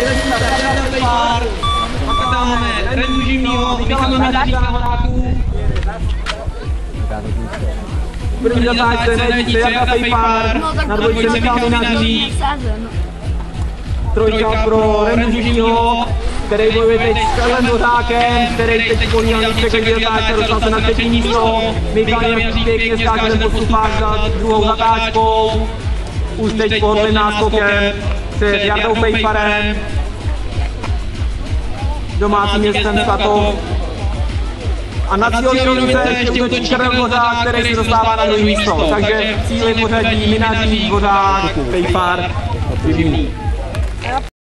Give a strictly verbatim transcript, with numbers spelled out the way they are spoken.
Pejpár, pak tam máme Rendu Živnýho, Michala Medaříka na Horáku. První zatáčce nejvíce Jarda Pejpár, na dvojce Michal Medařík. Trojka pro Rendu Živnýho, který bojuje teď s Karlem Dvořákem, který teď políhal místě každý zatáčce, dostal se na třetí místo. Michal Medařík pěkně skáče ten postupák za druhou zatáčkou. Už teď pohodlným náskokem před Jardou Pejparem. Domácím městem Skatov. A na cílový rovnice ještě útočí Karel Dvořák, který se dostává na druhé místo. Takže cíly pořadí Medařík, Dvořák, Pejpar, Živný.